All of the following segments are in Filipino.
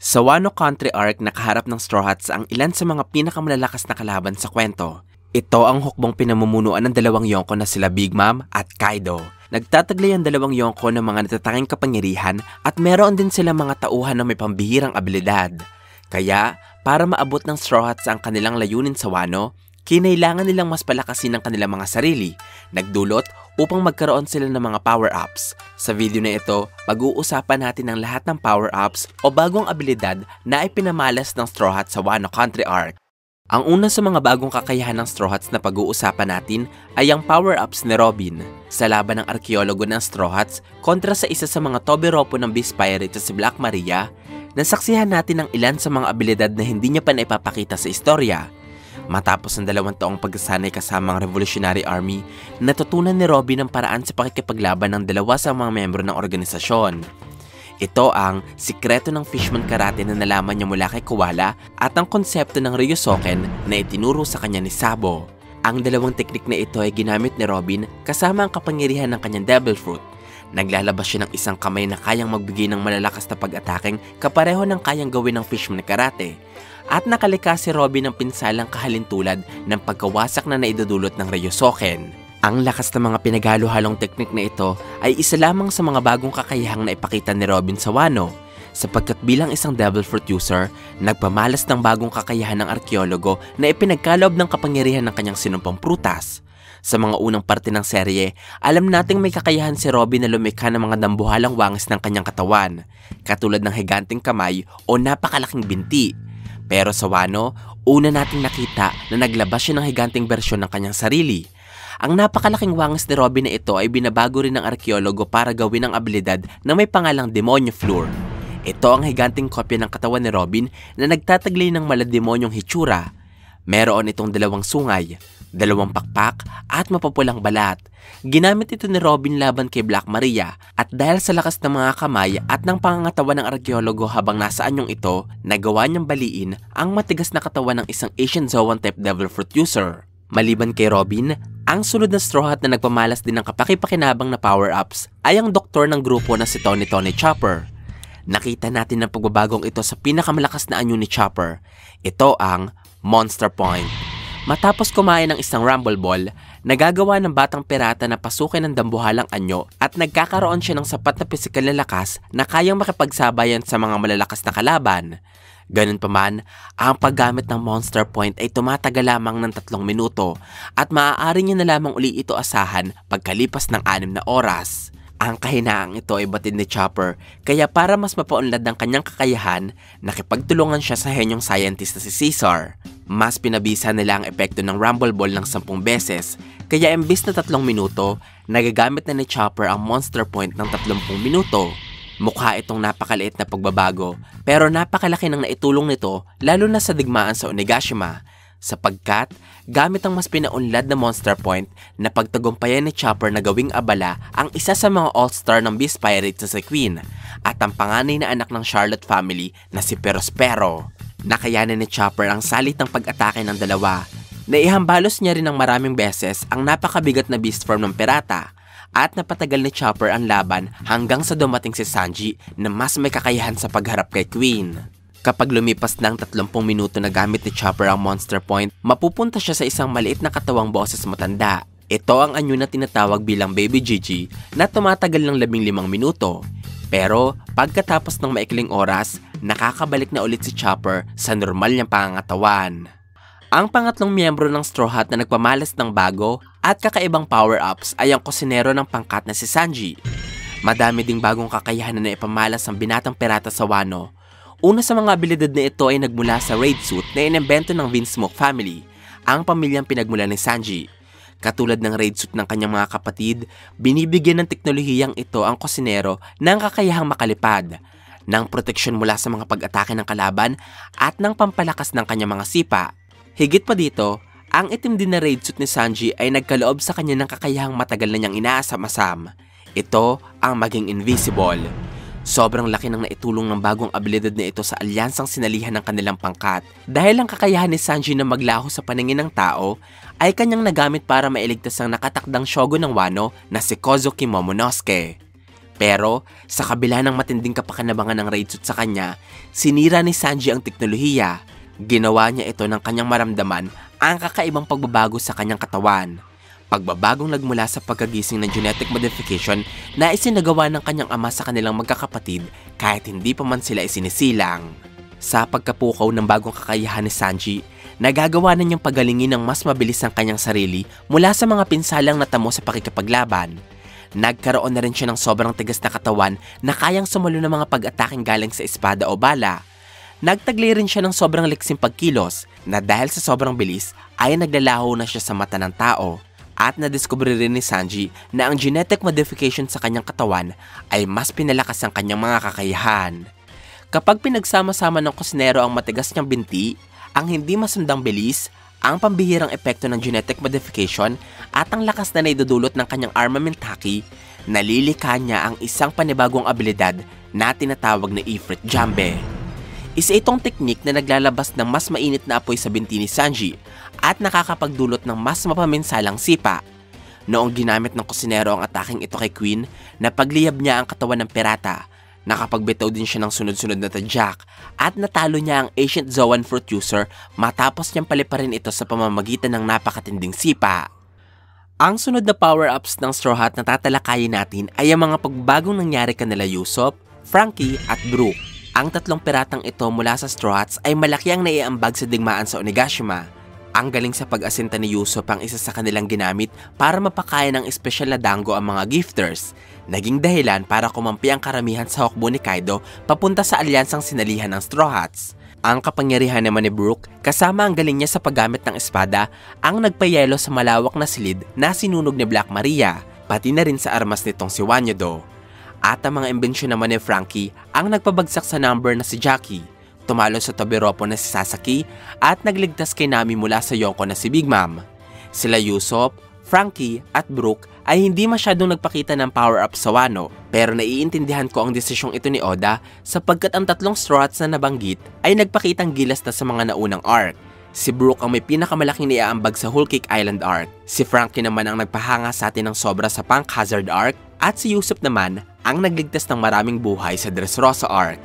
Sa Wano Country Arc, nakaharap ng Straw Hats ang ilan sa mga pinakamalalakas na kalaban sa kwento. Ito ang hukbong pinamumunuan ng dalawang Yonko na sila Big Mom at Kaido. Nagtataglay ang dalawang Yonko ng mga natatanging kapangyarihan at meron din sila mga tauhan na may pambihirang abilidad. Kaya, para maabot ng Straw Hats ang kanilang layunin sa Wano, kinailangan nilang mas palakasin ang kanilang mga sarili, nagdulot upang magkaroon sila ng mga power-ups. Sa video na ito, pag-uusapan natin ang lahat ng power-ups o bagong abilidad na ipinamalas ng Straw Hats sa Wano Country Arc. Ang una sa mga bagong kakayahan ng Straw Hats na pag-uusapan natin ay ang power-ups ni Robin. Sa laban ng arkeologo ng Straw Hats kontra sa isa sa mga Tobiropo ng Beast Pirate si Black Maria, nasaksihan natin ang ilan sa mga abilidad na hindi niya pa naipapakita sa istorya. Matapos ang 2 taong pagsasanay kasama ang Revolutionary Army, natutunan ni Robin ang paraan sa pakikipaglaban ng dalawa sa mga miyembro ng organisasyon. Ito ang sikreto ng Fishman Karate na nalaman niya mula kay Koala at ang konsepto ng Ryusoken na itinuro sa kanya ni Sabo. Ang dalawang teknik na ito ay ginamit ni Robin kasama ang kapangyarihan ng kanyang Devil Fruit. Naglalabas siya ng isang kamay na kayang magbigay ng malalakas na pag-atake kapareho ng kayang gawin ng Fishman Karate. At nakalikas si Robin ng pinsalang kahalintulad ng pagkawasak na naidudulot ng Ryusoken. Ang lakas ng mga pinaghalo-halong teknik na ito ay isa lamang sa mga bagong kakayahang naipakita ni Robin sa Wano, sapagkat bilang isang Devil Fruit user, nagpamalas ng bagong kakayahan ng arkeologo na ipinagkaloob ng kapangyarihan ng kanyang sinumpang prutas. Sa mga unang parte ng serye, alam nating may kakayahan si Robin na lumikha ng mga dambuhalang wangis ng kanyang katawan, katulad ng higanting kamay o napakalaking binti. Pero sa Wano, una nating nakita na naglabas siya ng higanting bersyon ng kanyang sarili. Ang napakalaking wangis ni Robin na ito ay binabago rin ng arkeologo para gawin ang abilidad na may pangalang Demonyo Floor. Ito ang higanting kopya ng katawan ni Robin na nagtataglay ng malademonyong hitsura. Meron itong 2 sungay, 2 pakpak at mapapulang balat. Ginamit ito ni Robin laban kay Black Maria at dahil sa lakas ng mga kamay at ng pangangatawan ng arkeologo habang nasa anyong ito, nagawa niyang baliin ang matigas na katawan ng isang Asian Zoan type Devil Fruit user. Maliban kay Robin, ang sunod na Straw Hat na nagpamalas din ng kapaki-pakinabang na power-ups ay ang doktor ng grupo na si Tony Chopper. Nakita natin ang pagbabagong ito sa pinakamalakas na anyo ni Chopper. Ito ang Monster Point. Matapos kumain ng isang Rumble Ball, nagagawa ng batang pirata na pasukin ng dambuhalang anyo at nagkakaroon siya ng sapat na pisikal na lakas na kayang makipagsabayan sa mga malalakas na kalaban. Ganun pa man, ang paggamit ng Monster Point ay tumatagal lamang ng 3 minuto at maaari niya na lamang uli ito asahan pagkalipas ng 6 na oras. Ang kahinaang ito ay batid ni Chopper, kaya para mas mapaunlad ang kanyang kakayahan, nakipagtulungan siya sa henyong scientist na si Caesar. Mas pinabisa nila ang epekto ng Rumble Ball ng 10 beses, kaya imbis na 3 minuto, nagagamit na ni Chopper ang Monster Point ng 30 minuto. Mukha itong napakaliit na pagbabago, pero napakalaki ng naitulong nito lalo na sa digmaan sa Onigashima, sapagkat gamit ang mas pinaunlad na Monster Point na pagtagumpayan ni Chopper na gawing abala ang isa sa mga all-star ng Beast Pirates na si Queen at ang panganay na anak ng Charlotte family na si Perospero. Nakayanan ni Chopper ang salit ng pag-atake ng dalawa. Naihambalos niya rin ng maraming beses ang napakabigat na beast form ng pirata at napatagal ni Chopper ang laban hanggang sa dumating si Sanji na mas may kakayahan sa pagharap kay Queen. Kapag lumipas ng 30 minuto na gamit ni Chopper ang Monster Point, mapupunta siya sa isang maliit na katawang boses matanda. Ito ang anyo na tinatawag bilang Baby Gigi na tumatagal ng 15 minuto. Pero pagkatapos ng maikling oras, nakakabalik na ulit si Chopper sa normal niyang pangangatawan. Ang pangatlong miyembro ng Straw Hat na nagpamalas ng bago at kakaibang power-ups ay ang kusinero ng pangkat na si Sanji. Madami ding bagong kakayahan na naipamalas ang binatang pirata sa Wano. Una sa mga abilidad na ito ay nagmula sa raid suit na inimbento ng Vince Smoke family, ang pamilyang pinagmula ni Sanji. Katulad ng raid suit ng kanyang mga kapatid, binibigyan ng teknolohiyang ito ang kusinero ng kakayahang makalipad, ng proteksyon mula sa mga pag-atake ng kalaban at ng pampalakas ng kanyang mga sipa. Higit pa dito, ang itim din na raid suit ni Sanji ay nagkaloob sa kanya ng kakayahang matagal na niyang inaasam-asam. Ito ang maging invisible. Sobrang laki ng naitulong ng bagong abilidad na ito sa alyansang sinalihan ng kanilang pangkat dahil ang kakayahan ni Sanji na maglaho sa paningin ng tao ay kanyang nagamit para mailigtas ang nakatakdang shogun ng Wano na si Kozuki Momonosuke. Pero sa kabila ng matinding kapakinabangan ng raid suit sa kanya, sinira ni Sanji ang teknolohiya. Ginawa niya ito ng kanyang maramdaman ang kakaibang pagbabago sa kanyang katawan. Pagbabagong nagmula sa pagkagising ng genetic modification na isinagawa ng kanyang ama sa kanilang magkakapatid kahit hindi pa man sila isinisilang. Sa pagkapukaw ng bagong kakayahan ni Sanji, nagagawa na niyang pagalingin ng mas mabilis ang kanyang sarili mula sa mga pinsalang natamo sa pakikipaglaban. Nagkaroon na rin siya ng sobrang tigas na katawan na kayang sumalo ng mga pag-ataking galing sa espada o bala. Nagtaglay rin siya ng sobrang liksing pagkilos na dahil sa sobrang bilis ay naglalaho na siya sa mata ng tao. At nadiskubre rin ni Sanji na ang genetic modification sa kanyang katawan ay mas pinalakas ang kanyang mga kakayahan. Kapag pinagsama-sama ng kusinero ang matigas niyang binti, ang hindi masundang bilis, ang pambihirang epekto ng genetic modification at ang lakas na naidudulot ng kanyang armament haki, nalilikha niya ang isang panibagong abilidad na tinatawag na Ifrit Jambe. Isa itong teknik na naglalabas ng mas mainit na apoy sa binti ni Sanji at nakakapagdulot ng mas mapaminsalang sipa. Noong ginamit ng kusinero ang ataking ito kay Queen, napagliyab niya ang katawan ng pirata. Nakapagbitaw din siya ng sunod-sunod na tadyak at natalo niya ang Ancient Zoan Fruit User matapos niyang paliparin ito sa pamamagitan ng napakatinding sipa. Ang sunod na power-ups ng Straw Hat na tatalakayin natin ay ang mga pagbagong nangyari kanila Usopp, Franky at Brook. Ang tatlong piratang ito mula sa Straw Hats ay malaki ang naiambag sa digmaan sa Onigashima. Ang galing sa pag-asinta ni Usopp ang isa sa kanilang ginamit para mapakain ng espesyal na dango ang mga gifters. Naging dahilan para kumampi ang karamihan sa hukbo ni Kaido papunta sa alyansang sinalihan ng Straw Hats. Ang kapangyarihan naman ni Brook kasama ang galing niya sa paggamit ng espada ang nagpayelo sa malawak na silid na sinunog ni Black Maria, pati na rin sa armas nitong si Wanyodo. At ang mga imbensyon naman ni Franky ang nagpabagsak sa number na si Jackie, tumalo sa Tobiropo na si Sasaki at nagligtas kay Nami mula sa Yonko na si Big Mom. Sila Usopp, Franky at Brook ay hindi masyadong nagpakita ng power-up sa Wano, pero naiintindihan ko ang desisyong ito ni Oda sapagkat ang tatlong Straw Hats na nabanggit ay nagpakitang gilas na sa mga naunang arc. Si Brook ang may pinakamalaking naiaambag sa Whole Cake Island arc, si Franky naman ang nagpahanga sa atin ng sobra sa Punk Hazard arc, at si Usopp naman ang nagligtas ng maraming buhay sa Dressrosa arc.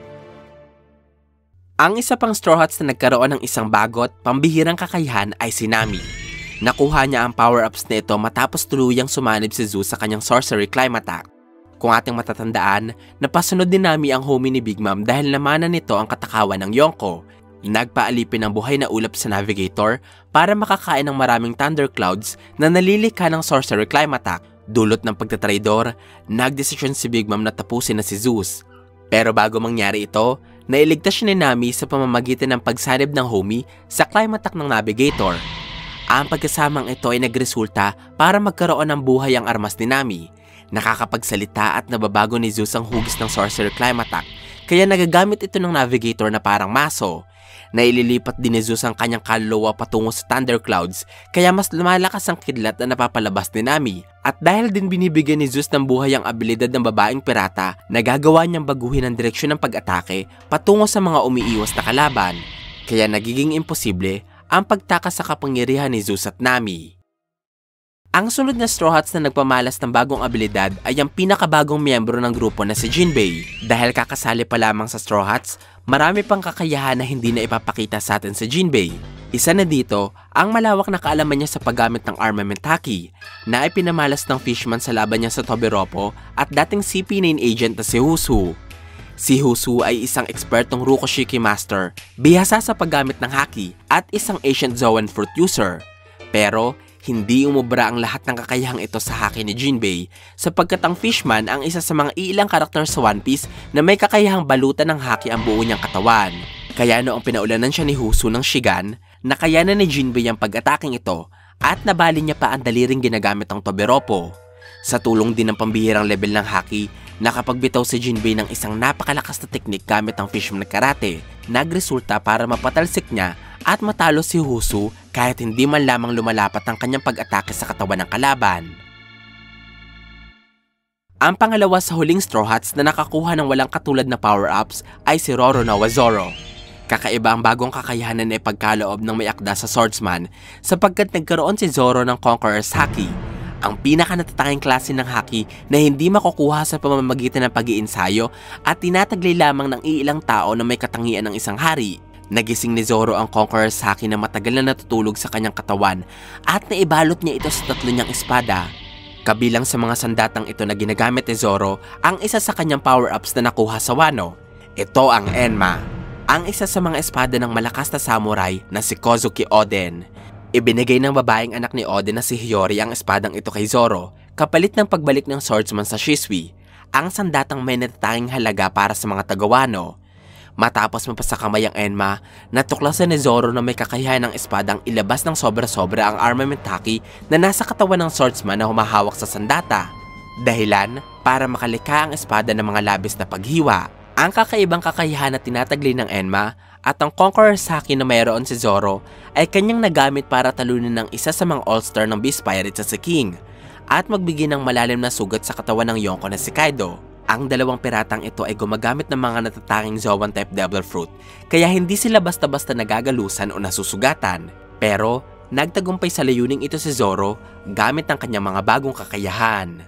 Ang isa pang Straw Hats na nagkaroon ng isang bagot, pambihirang kakayahan ay si Nami. Nakuha niya ang power-ups nito matapos tuluyang sumanib si Zeus sa kanyang Sorcery Climb Attack. Kung ating matatandaan, napasunod din Nami ang homie ni Big Mom dahil namanan nito ang katakawan ng Yonko. Nagpaalipin ng buhay na ulap sa Navigator para makakain ng maraming thunderclouds na nalilikha ng Sorcery Climb Attack. Dulot ng pagtatraidor, nagdesisyon si Big Mom na tapusin na si Zeus. Pero bago mangyari ito, nailigtas siya ni Nami sa pamamagitan ng pagsanib ng homie sa climb attack ng Navigator. Ang pagkasamang ito ay nagresulta para magkaroon ng buhay ang armas ni Nami. Nakakapagsalita at nababago ni Zeus ang hugis ng Sorcerer Climb Attack, kaya nagagamit ito ng Navigator na parang maso. Naililipat din ni Zeus ang kanyang kaluluwa patungo sa thunderclouds, kaya mas lumalakas ang kidlat na napapalabas ni Nami. At dahil din binibigyan ni Zeus ng buhay ang abilidad ng babaeng pirata, nagagawa niyang baguhin ang direksyon ng pag-atake patungo sa mga umiiwas na kalaban. Kaya nagiging imposible ang pagtakas sa kapangyarihan ni Zeus at Nami. Ang sunod na Straw Hats na nagpamalas ng bagong abilidad ay ang pinakabagong miyembro ng grupo na si Jinbei. Dahil kakasali pa lamang sa Straw Hats, marami pang kakayahan na hindi na ipapakita sa atin sa Jinbei. Isa na dito, ang malawak na kaalaman niya sa paggamit ng armament haki, na ipinamalas ng Fishman sa laban niya sa Tobiropo at dating CP9 agent na si Husu. Si Husu ay isang ekspertong Rukoshiki Master, bihasa sa paggamit ng haki at isang Ancient Zoan Fruit User. Pero, hindi umubra ang lahat ng kakayahang ito sa haki ni Jinbei sapagkat ang Fishman ang isa sa mga ilang karakter sa One Piece na may kakayahang balutan ng haki ang buo niyang katawan. Kaya noong pinaulanan siya ni Husu ng Shigan, nakayanan ni Jinbei ang pag-ataking ito at nabali niya pa ang daliring ginagamit ng Tobiropo. Sa tulong din ng pambihirang level ng haki, nakapagbitaw si Jinbei ng isang napakalakas na teknik gamit ang Fishman karate, nagresulta para mapatalsik niya at matalo si Husu kahit hindi man lamang lumalapat ang kanyang pag-atake sa katawan ng kalaban. Ang pangalawa sa huling Straw Hats na nakakuha ng walang katulad na power-ups ay si Roronoa Zoro. Kakaiba ang bagong kakayahanan na ipagkaloob ng may akda sa swordsman sapagkat nagkaroon si Zoro ng Conqueror's Haki. ang pinakanatatanging klase ng haki na hindi makukuha sa pamamagitan ng pag-iensayo at tinataglay lamang ng iilang tao na may katangian ng isang hari. Nagising ni Zoro ang Conqueror's haki na matagal na natutulog sa kanyang katawan at naibalot niya ito sa tatlo niyang espada. Kabilang sa mga sandatang ito na ginagamit ni Zoro ang isa sa kanyang power-ups na nakuha sa Wano. Ito ang Enma, ang isa sa mga espada ng malakas na samurai na si Kozuki Oden. Ibinigay ng babaeng anak ni Oden na si Hiyori ang espadang ito kay Zoro kapalit ng pagbalik ng swordsman sa Shisui, ang sandatang may natatanging halaga para sa mga taga-Wano. Matapos mapasa kamay ang Enma, natuklasan ni Zoro na may kakayahan ng espadang ilabas ng sobra-sobra ang armament haki na nasa katawan ng swordsman na humahawak sa sandata. Dahilan para makalikha ang espada ng mga labis na paghiwa. Ang kakaibang kakayahan na tinataglay ng Enma at ang Conqueror's haki na mayroon si Zoro ay kanyang nagamit para talunin ng isa sa mga all-star ng Beast Pirates sa si King at magbigay ng malalim na sugat sa katawan ng Yonko na si Kaido. Ang dalawang piratang ito ay gumagamit ng mga natatanging Zoan type Devil Fruit kaya hindi sila basta-basta nagagalusan o nasusugatan. Pero nagtagumpay sa layuning ito si Zoro gamit ang kanyang mga bagong kakayahan.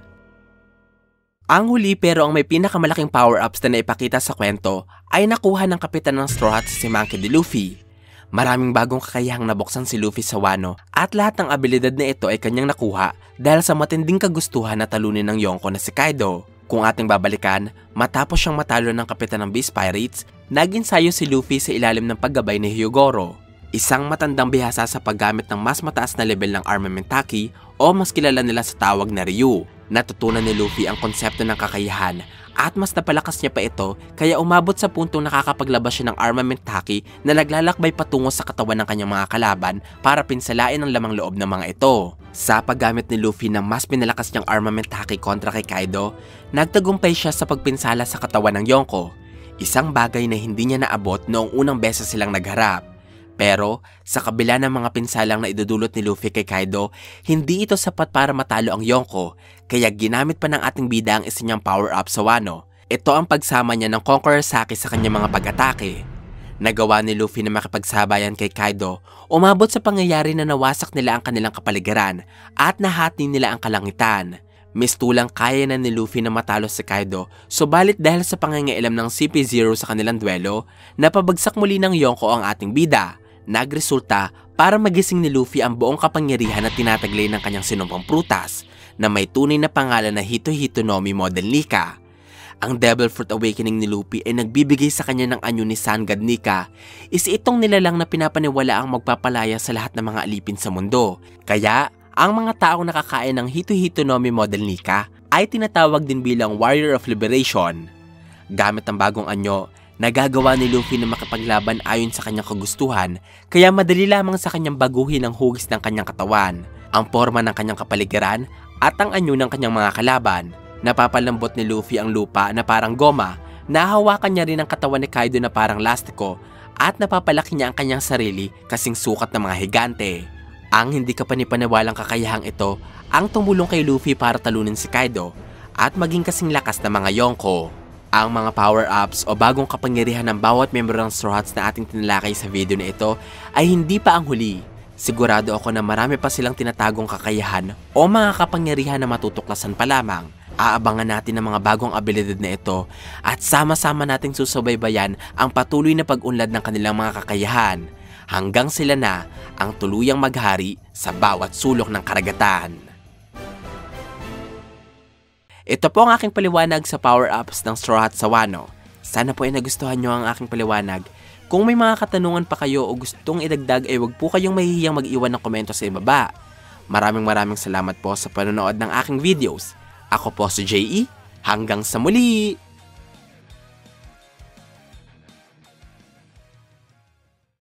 Ang huli pero ang may pinakamalaking power-ups na naipakita sa kwento ay nakuha ng kapitan ng Straw Hats si Monkey D. Luffy. Maraming bagong kakayahang nabuksan si Luffy sa Wano at lahat ng abilidad na ito ay kanyang nakuha dahil sa matinding kagustuhan na talunin ng Yonko na si Kaido. Kung ating babalikan, matapos siyang matalo ng kapitan ng Beast Pirates, nag-ensayo si Luffy sa ilalim ng paggabay ni Hyogoro, isang matandang bihasa sa paggamit ng mas mataas na level ng armament haki o mas kilala nila sa tawag na Ryu. Natutunan ni Luffy ang konsepto ng kakayahan at mas napalakas niya pa ito kaya umabot sa puntong nakakapaglabas siya ng armament haki na naglalakbay patungo sa katawan ng kanyang mga kalaban para pinsalain ang lamang loob ng mga ito. Sa paggamit ni Luffy ng mas pinalakas niyang armament haki kontra kay Kaido, nagtagumpay siya sa pagpinsala sa katawan ng Yonko, isang bagay na hindi niya naabot noong unang beses silang nagharap. Pero sa kabila ng mga pinsalang na idudulot ni Luffy kay Kaido, hindi ito sapat para matalo ang Yonko, kaya ginamit pa ng ating bida ang isa niyang power-up sa Wano. Ito ang pagsama niya ng Conqueror's haki sa kanyang mga pag-atake. Nagawa ni Luffy na makipagsabayan kay Kaido, umabot sa pangyayari na nawasak nila ang kanilang kapaligiran at nahati nila ang kalangitan. Mistulang kaya na ni Luffy na matalo si Kaido, subalit dahil sa pangangailam ng CP0 sa kanilang duelo, napabagsak muli ng Yonko ang ating bida. Nagresulta para magising ni Luffy ang buong kapangyarihan na tinataglay ng kanyang sinumpang prutas na may tunay na pangalan na Hito-Hito no Mi Model Nika. Ang Devil Fruit Awakening ni Luffy ay nagbibigay sa kanya ng anyo ni Sun God Nika. Isa itong nilalang na pinapaniwala ang magpapalaya sa lahat ng mga alipin sa mundo. Kaya, ang mga taong nakakain ng Hito-Hito no Mi Model Nika ay tinatawag din bilang Warrior of Liberation. Gamit ang bagong anyo, nagagawa ni Luffy na makipaglaban ayon sa kanyang kagustuhan, kaya madali lamang sa kanyang baguhin ang hugis ng kanyang katawan, ang forma ng kanyang kapaligiran at ang anyo ng kanyang mga kalaban. Napapalambot ni Luffy ang lupa na parang goma, nahawakan niya rin ang katawan ni Kaido na parang lastiko, at napapalaki niya ang kanyang sarili kasing sukat ng mga higante. Ang hindi kapanipaniwalang kakayahang ito ang tumulong kay Luffy para talunin si Kaido at maging kasing lakas ng mga Yonko. Ang mga power-ups o bagong kapangyarihan ng bawat member ng Straw Hats na ating tinalakay sa video na ito ay hindi pa ang huli. Sigurado ako na marami pa silang tinatagong kakayahan o mga kapangyarihan na matutuklasan pa lamang. Aabangan natin ang mga bagong abilidad na ito at sama-sama nating susubaybayan ang patuloy na pag-unlad ng kanilang mga kakayahan hanggang sila na ang tuluyang maghari sa bawat sulok ng karagatan. Ito po ang aking paliwanag sa power-ups ng Straw Hats sa Wano. Sana po ay nagustuhan nyo ang aking paliwanag. Kung may mga katanungan pa kayo o gustong idagdag ay huwag po kayong mahihiyang mag-iwan ng komento sa ibaba. Maraming salamat po sa panonood ng aking videos. Ako po si J.E. Hanggang sa muli!